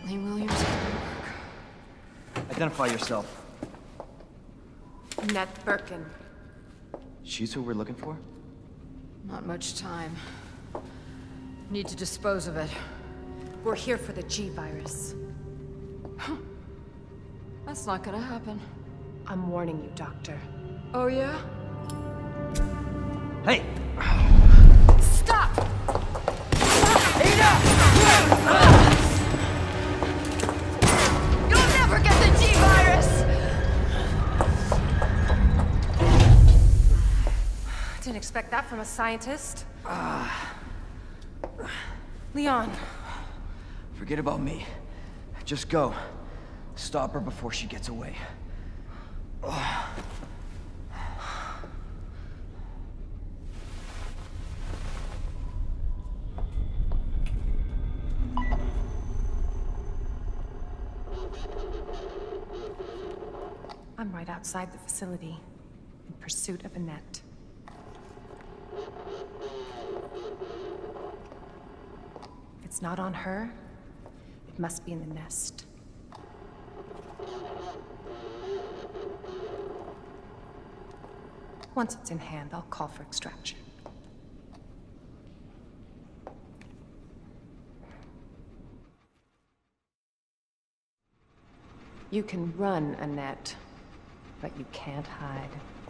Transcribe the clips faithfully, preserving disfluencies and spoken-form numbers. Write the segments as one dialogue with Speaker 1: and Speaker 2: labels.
Speaker 1: Kathleen Williams.
Speaker 2: Identify yourself.
Speaker 1: Annette Birkin.
Speaker 2: She's who we're looking for?
Speaker 1: Not much time. Need to dispose of it. We're here for the G virus. That's not gonna happen. I'm warning you, Doctor. Oh, yeah?
Speaker 2: Hey!
Speaker 1: Stop! You'll never get the G virus! Didn't expect that from a scientist. Uh, Leon.
Speaker 2: Forget about me. Just go. Stop her before she gets away. Ugh.
Speaker 1: I'm right outside the facility, in pursuit of Annette. If it's not on her, it must be in the nest. Once it's in hand, I'll call for extraction. You can run, Annette, but you can't hide.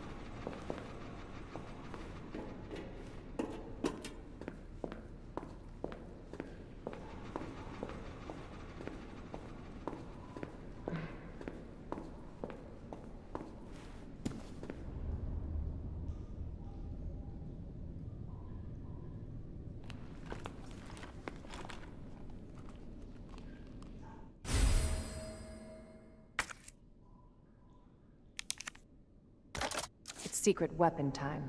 Speaker 1: Secret weapon time.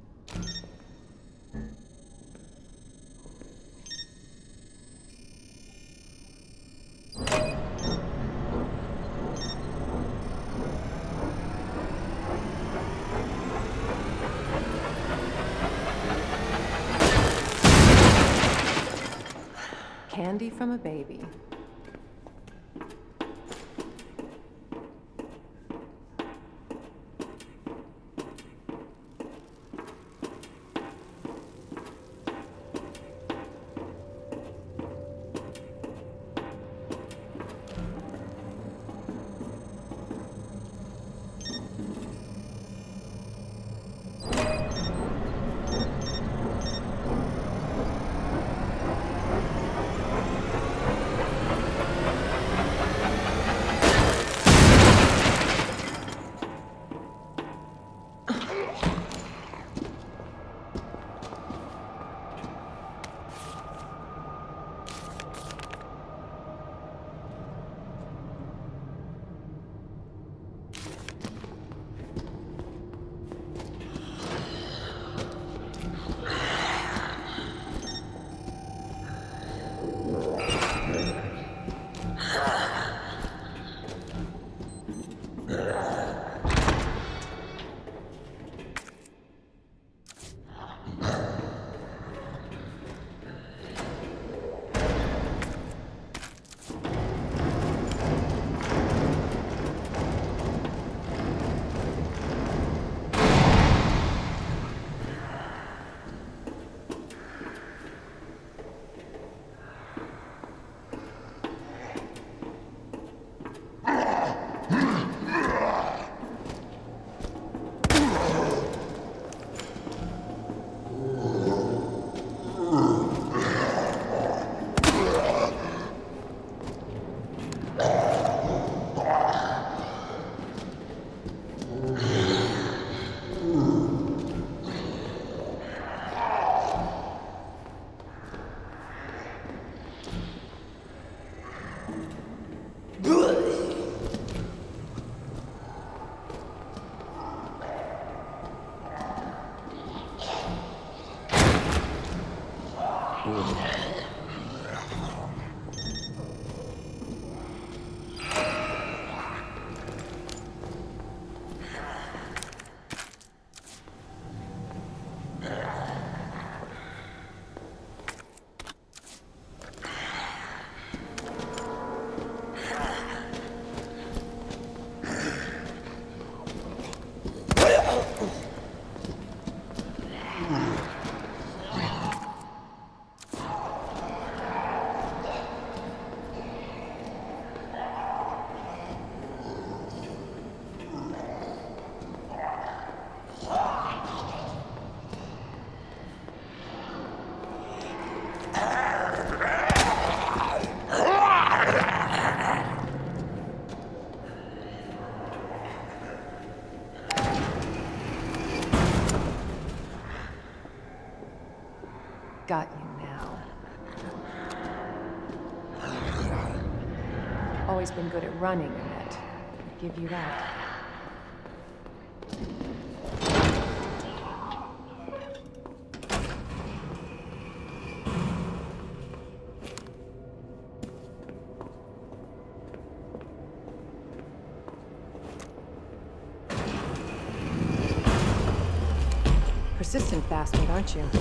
Speaker 1: Candy from a baby.
Speaker 3: got you now. Always been good at running, Annette. I'll give you that. Persistent bastard, aren't you?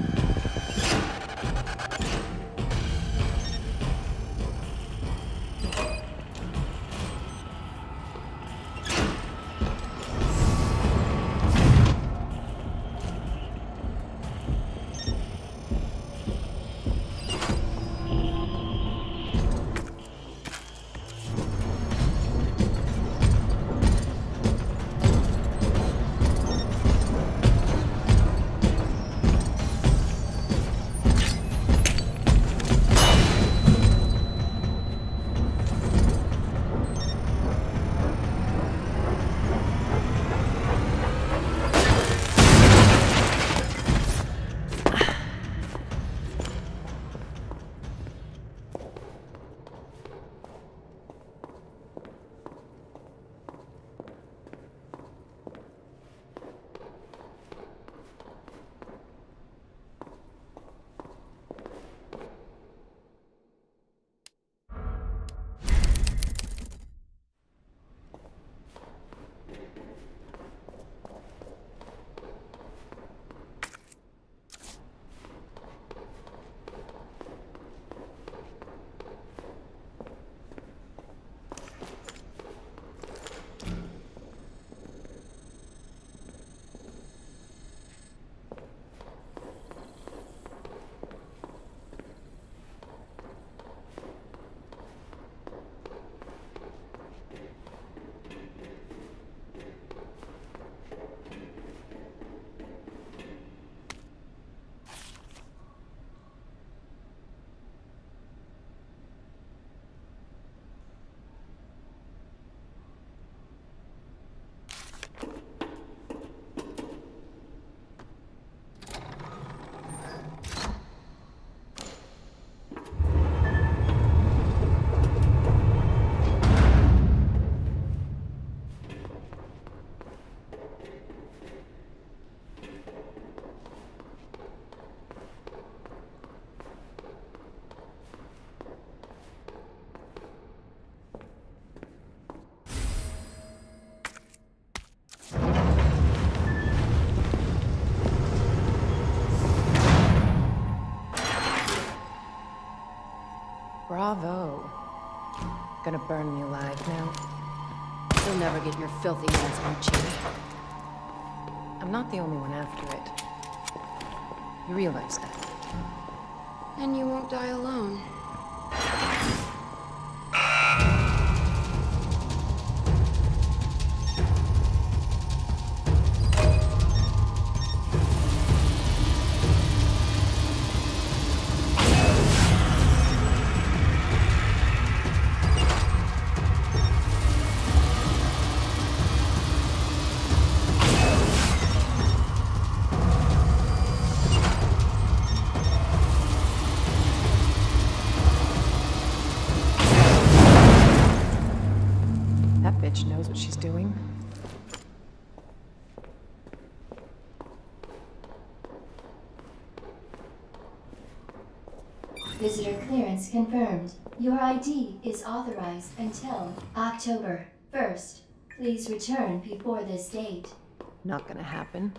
Speaker 3: Bravo. Gonna burn me alive now.
Speaker 1: You'll never get your filthy hands on Jimmy.
Speaker 3: I'm not the only one after it. You realize that?
Speaker 1: And you won't die alone.
Speaker 3: Knows what she's doing.
Speaker 4: Visitor clearance confirmed. Your I D is authorized until October first. Please return before this date.
Speaker 3: Not gonna happen.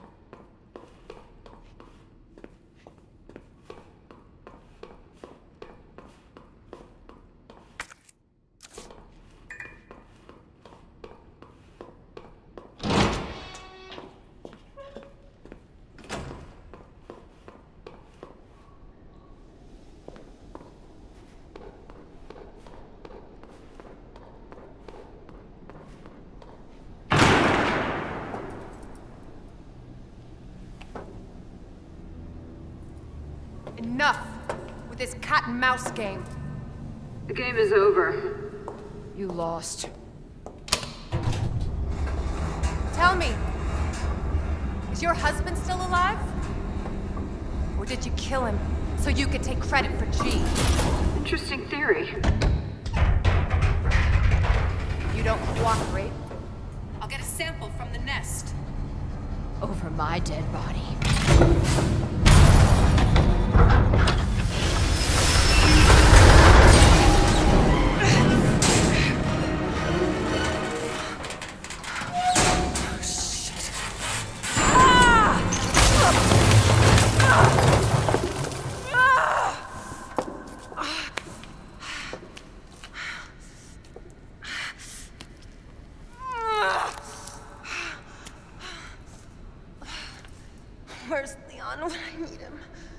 Speaker 1: Enough with this cat and mouse game.
Speaker 5: The game is over.
Speaker 1: You lost. Tell me, is your husband still alive? Or did you kill him? so you could take credit for G.
Speaker 5: Interesting theory.
Speaker 1: You don't cooperate?
Speaker 3: I'll get a sample from the nest.
Speaker 1: Over my dead body.
Speaker 3: Where's Leon when I need him?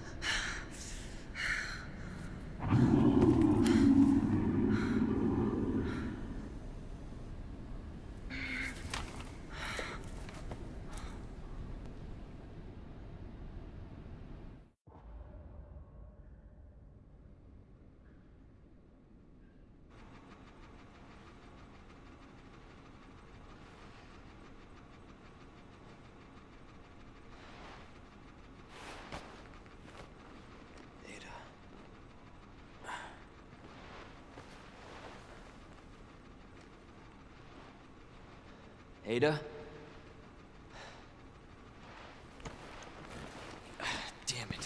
Speaker 2: Ada? Damn it.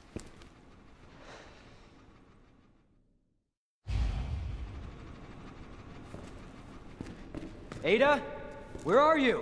Speaker 2: Ada? Where are you?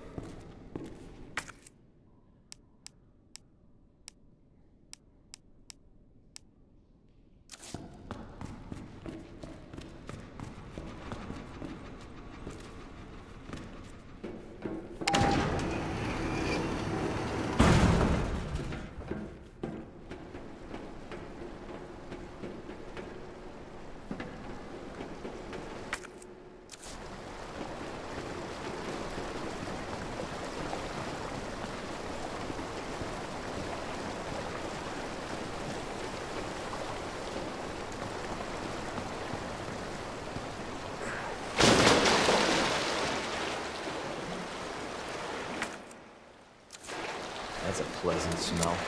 Speaker 2: That's a pleasant smell.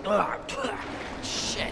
Speaker 2: Shit.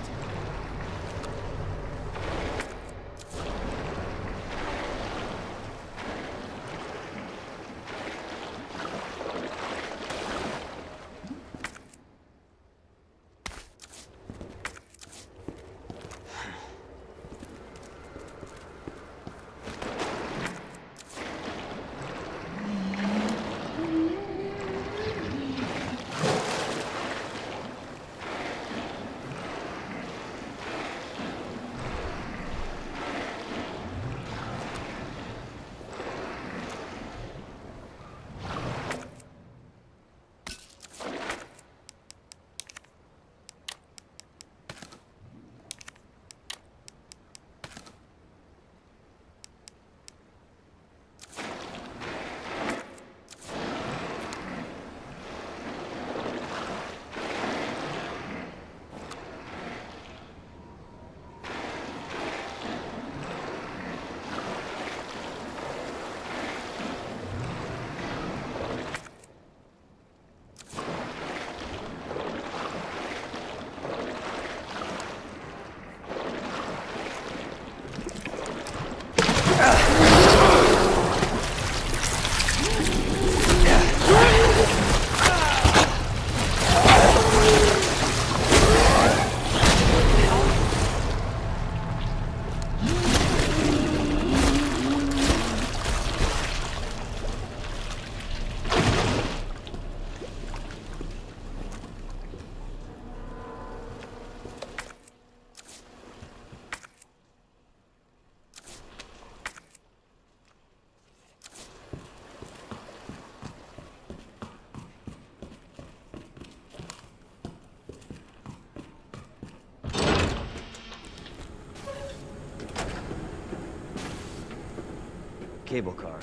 Speaker 2: Cable car.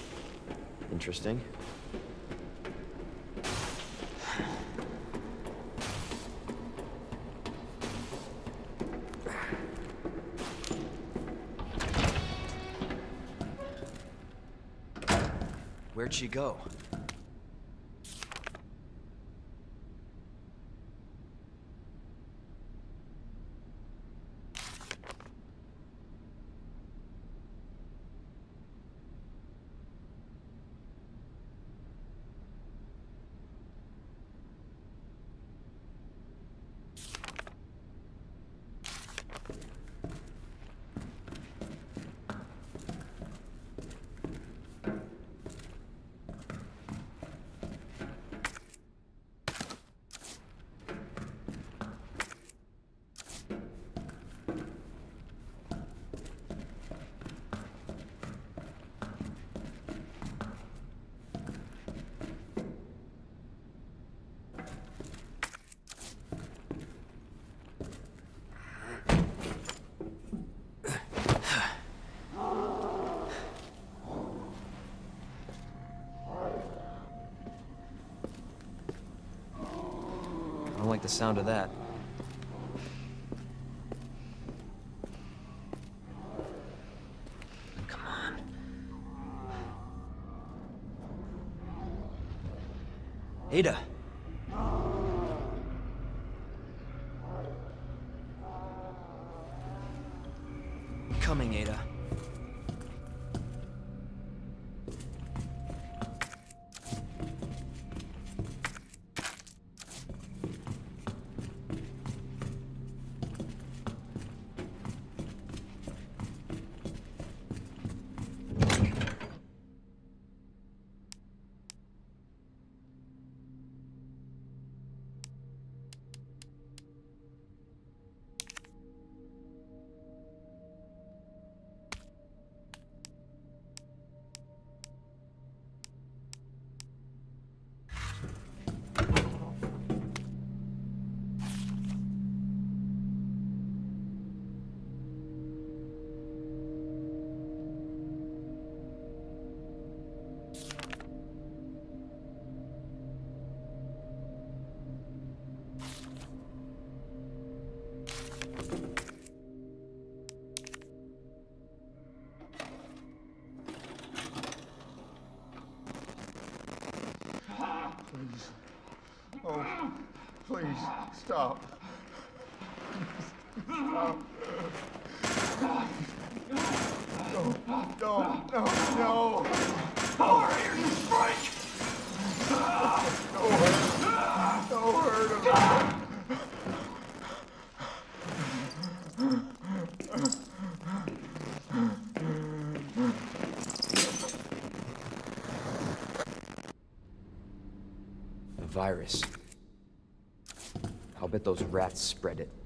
Speaker 2: Interesting. Where'd she go? I don't like the sound of that. Come on. Ada! Coming, Ada.
Speaker 6: Please, stop. Stop. No, no, no, no.
Speaker 7: Over here, you freak!
Speaker 6: Don't hurt him. Don't hurt him.
Speaker 2: The virus. I'll bet those rats spread it.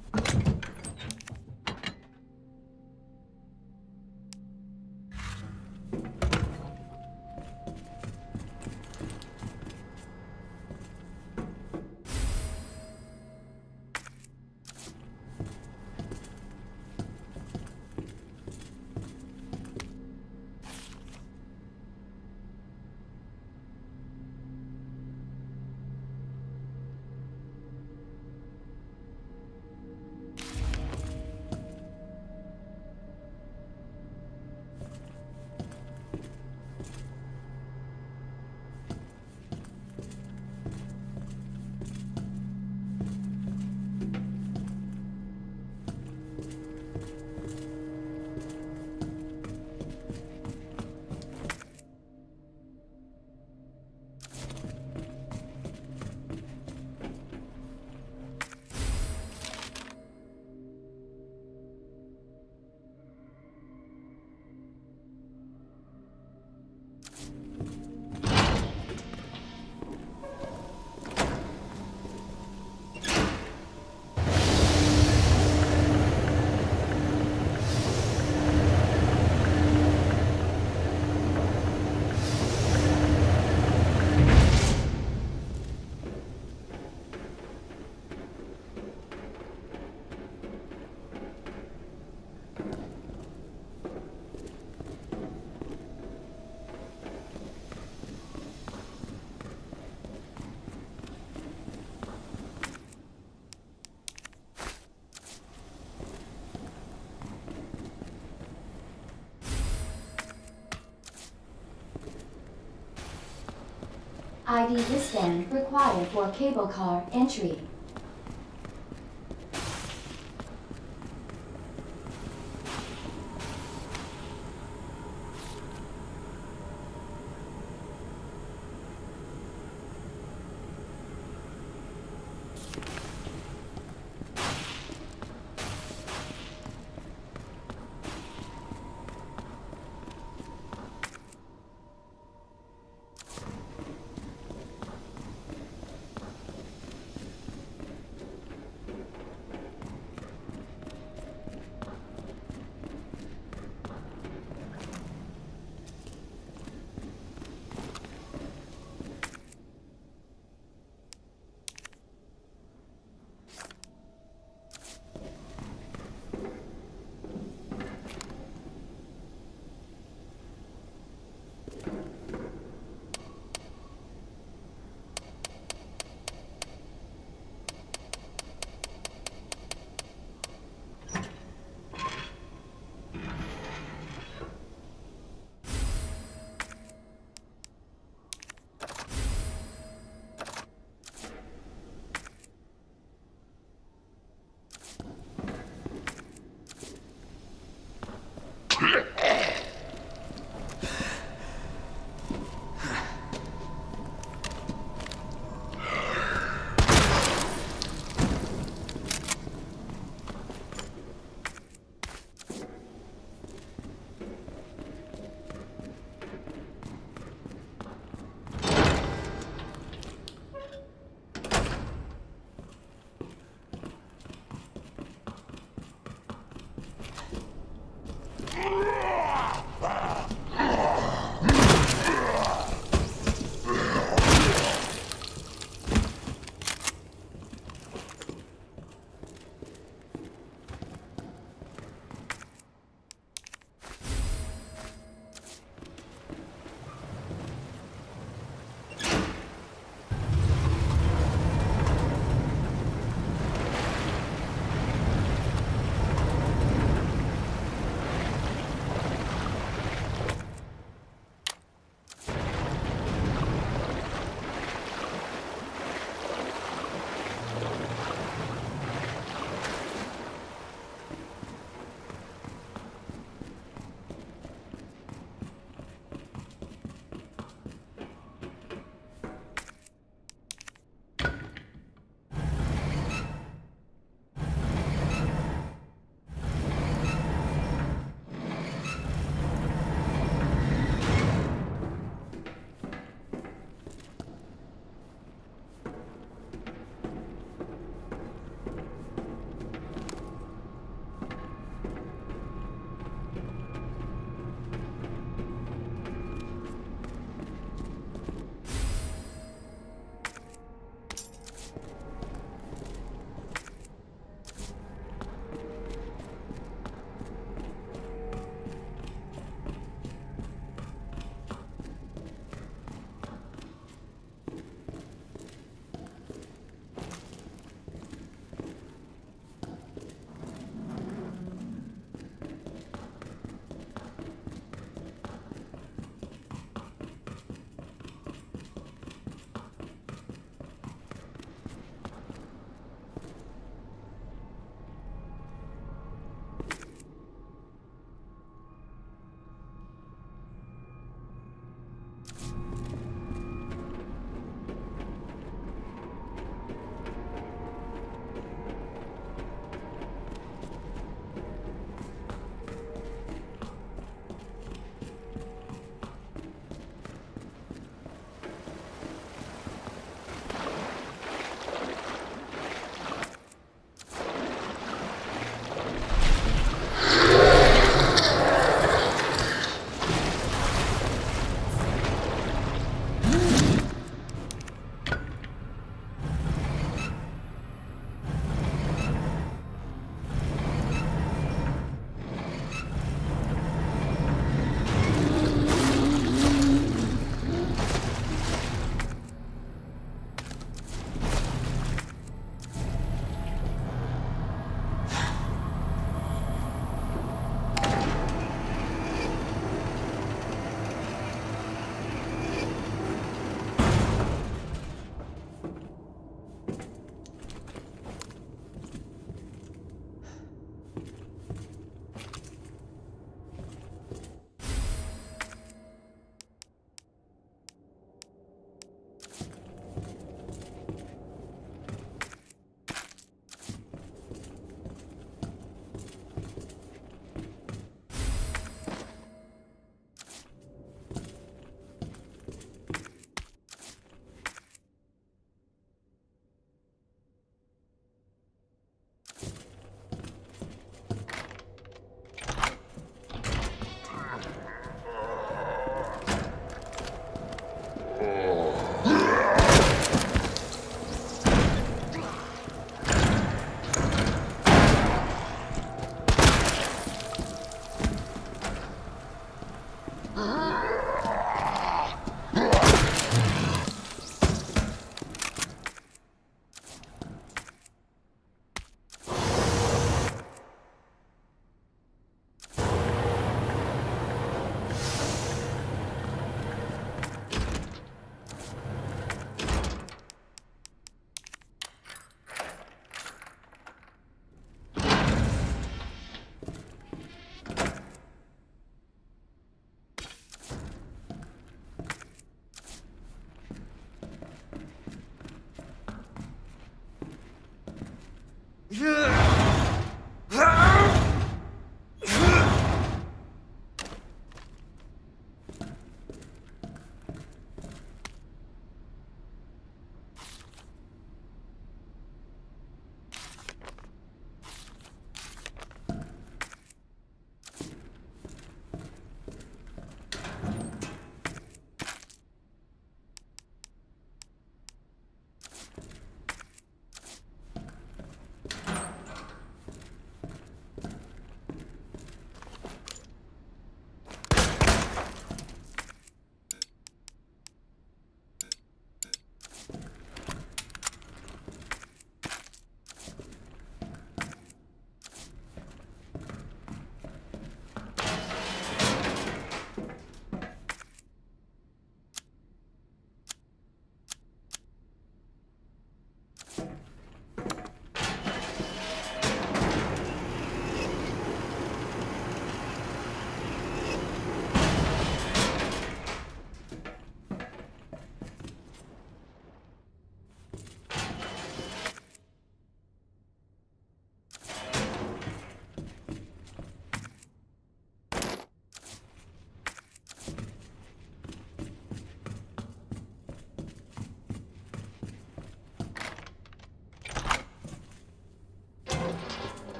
Speaker 4: I D wristband required for cable car entry.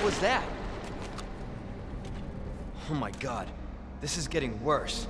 Speaker 2: was that? Oh my god, this is getting worse.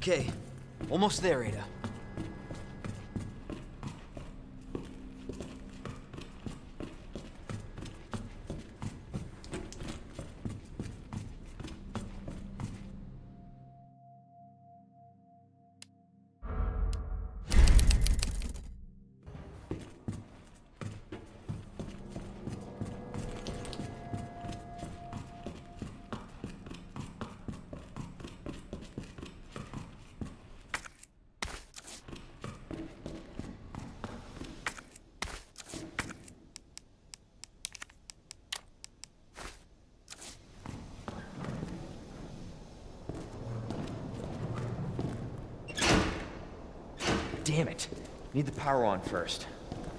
Speaker 2: Okay, almost there, Ada. Damn it. Need the power on first.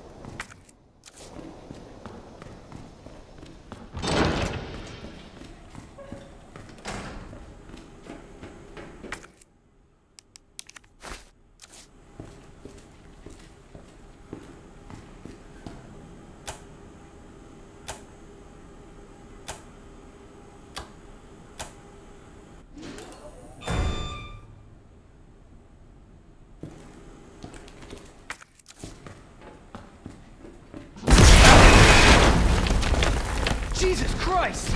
Speaker 2: Jesus Christ!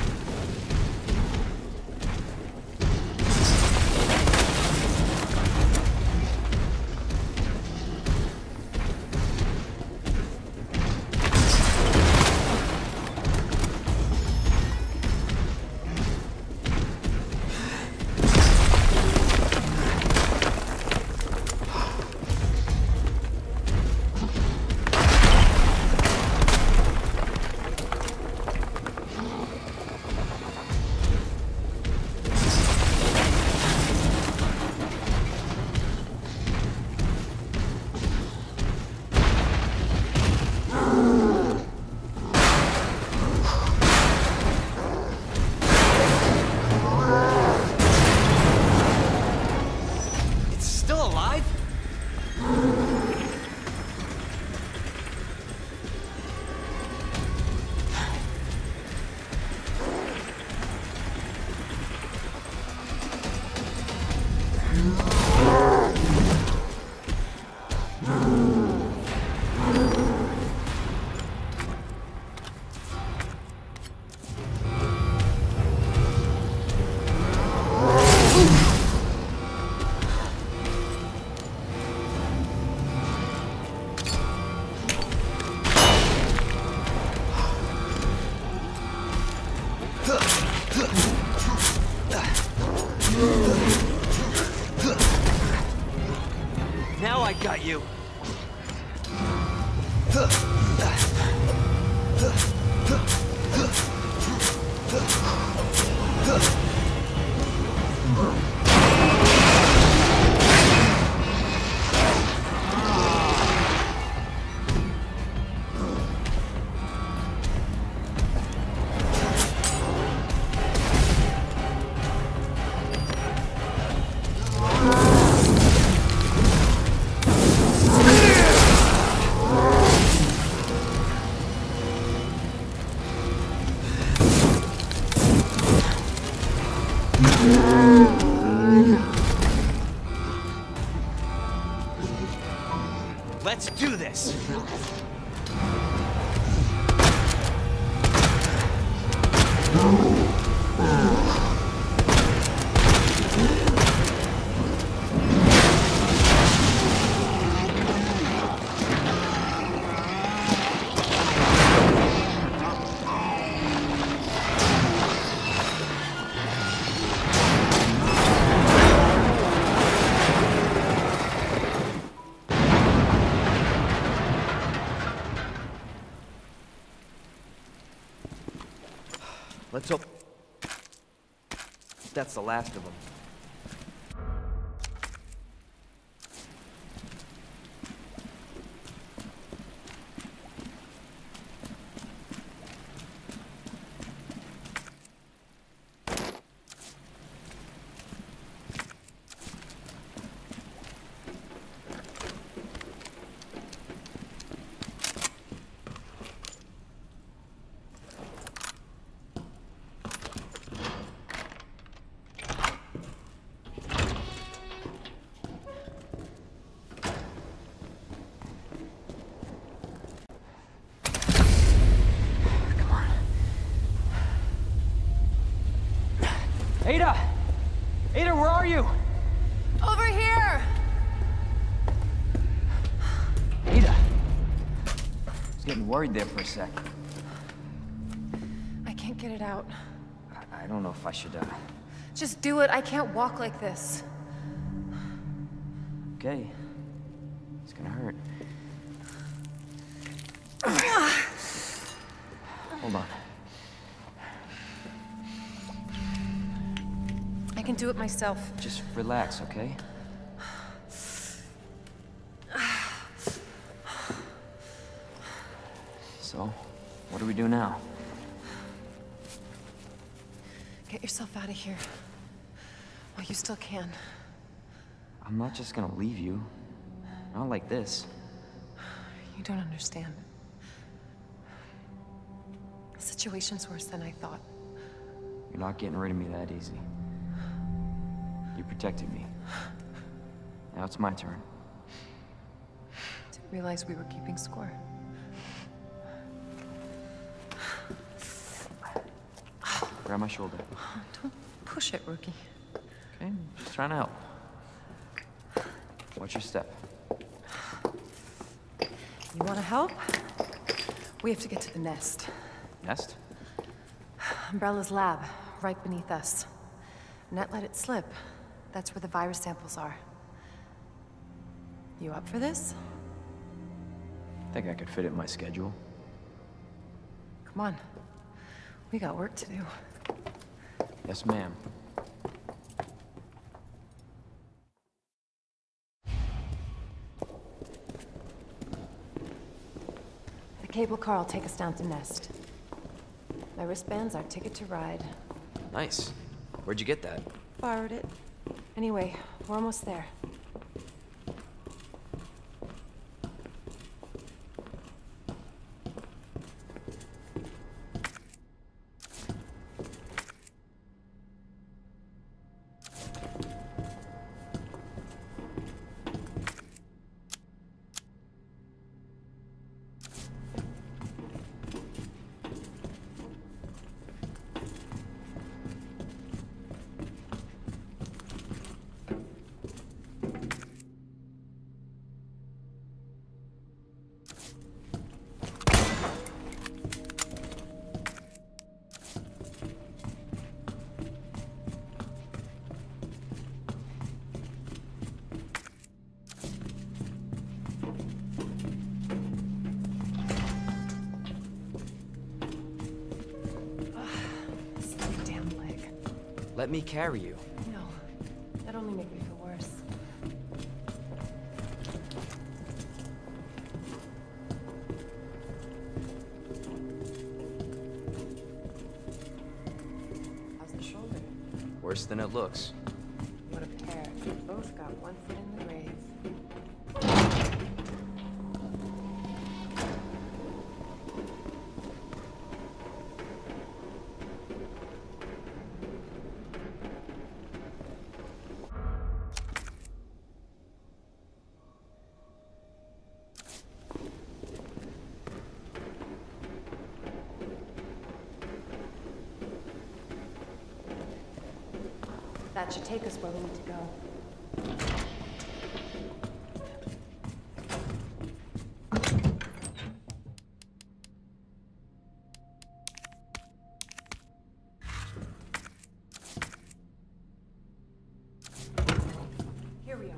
Speaker 2: Now I got you. Let's do this! Let's hope that's the last of them. Ada, where are you?
Speaker 1: Over here!
Speaker 2: Ada! I was getting worried there for a sec.
Speaker 3: I can't get it out.
Speaker 2: I, I don't know if I should, uh...
Speaker 3: Just do it. I can't walk like this.
Speaker 2: Okay. It's gonna hurt. Hold on.
Speaker 3: I can do it myself.
Speaker 2: Just relax, okay? So, what do we do now?
Speaker 3: Get yourself out of here. While you still can.
Speaker 2: I'm not just gonna leave you. Not like this.
Speaker 3: You don't understand. The situation's worse than I thought.
Speaker 2: You're not getting rid of me that easy. You protected me. Now it's my turn.
Speaker 3: Didn't realize we were keeping score.
Speaker 2: Grab my shoulder.
Speaker 3: Don't push it, rookie.
Speaker 2: Okay, just trying to help. Watch your step.
Speaker 3: You want to help? We have to get to the nest.
Speaker 2: Nest?
Speaker 3: Umbrella's lab, right beneath us. Net let it slip. That's where the virus samples are. You up for this?
Speaker 2: Think I could fit it in my schedule.
Speaker 3: Come on. We got work to do.
Speaker 2: Yes, ma'am.
Speaker 3: The cable car will take us down to Nest. My wristband's our ticket to ride.
Speaker 2: Nice. Where'd you get that?
Speaker 3: Borrowed it. Anyway, we're almost there.
Speaker 2: Let me carry you.
Speaker 3: No, that only make me feel worse. How's the shoulder?
Speaker 2: Worse than it looks.
Speaker 3: What a pair. You both got one foot in the grave. That should take us where we need to go. Here we are.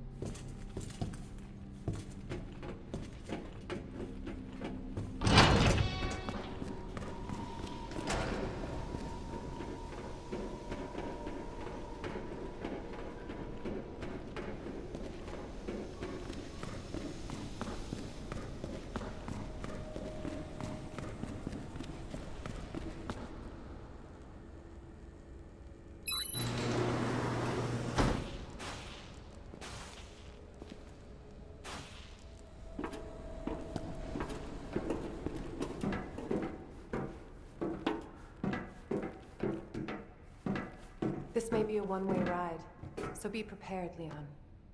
Speaker 3: This may be a one-way ride, so be prepared, Leon.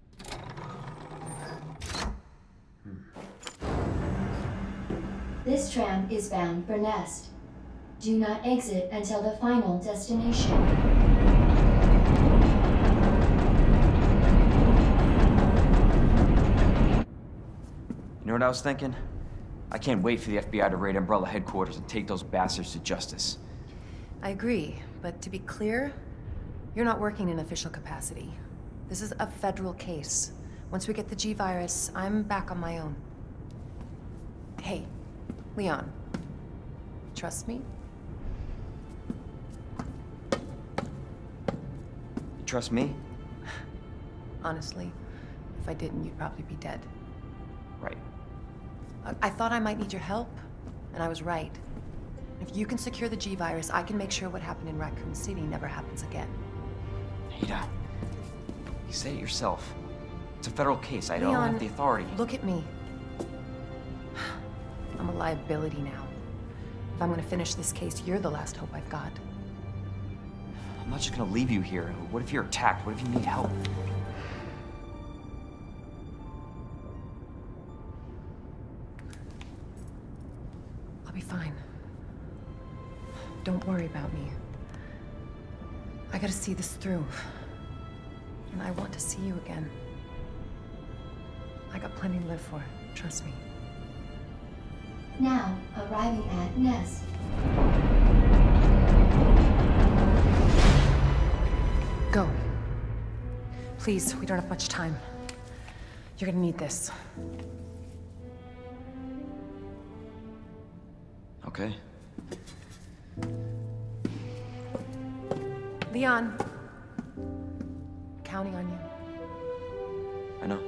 Speaker 4: This tram is bound for Nest. Do not exit until the final destination.
Speaker 2: what I was thinking? I can't wait for the F B I to raid Umbrella headquarters and take those bastards to justice.
Speaker 3: I agree, but to be clear, you're not working in official capacity. This is a federal case. Once we get the G virus, I'm back on my own. Hey, Leon. Trust me?
Speaker 2: You trust me?
Speaker 3: Honestly, if I didn't, you'd probably be dead.
Speaker 2: Right.
Speaker 3: I, I thought I might need your help, and I was right. If you can secure the G virus, I can make sure what happened in Raccoon City never happens again.
Speaker 2: Ada, you said it yourself. It's a federal case. I don't
Speaker 3: Leon,
Speaker 2: have the authority.
Speaker 3: Look at me. I'm a liability now. If I'm gonna finish this case, you're the last hope I've got.
Speaker 2: I'm not just gonna leave you here. What if you're attacked? What if you need help?
Speaker 3: I'll be fine. Don't worry about me. I gotta see this through. And I want to see you again. I got plenty to live for, trust me.
Speaker 4: Now, arriving at Nest.
Speaker 3: Go. Please, we don't have much time. You're gonna need this.
Speaker 2: Okay.
Speaker 3: Leon. Counting on you.
Speaker 2: I know.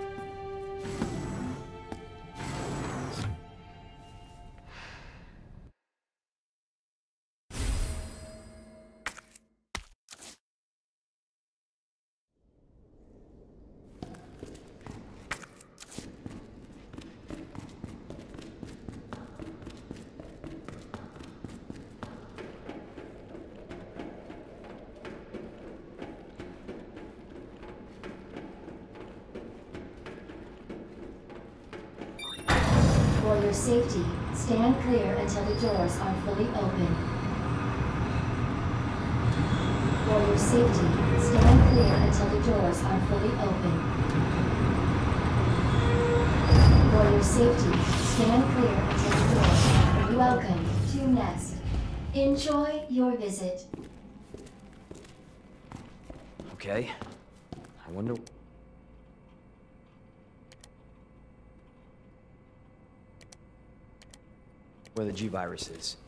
Speaker 4: For your safety, stand clear until the doors are fully open. For your safety, stand clear until the doors are fully open. For your safety, stand clear until the doors are fully Welcome to Nest. Enjoy your visit.
Speaker 2: Okay. I wonder... where the G virus is.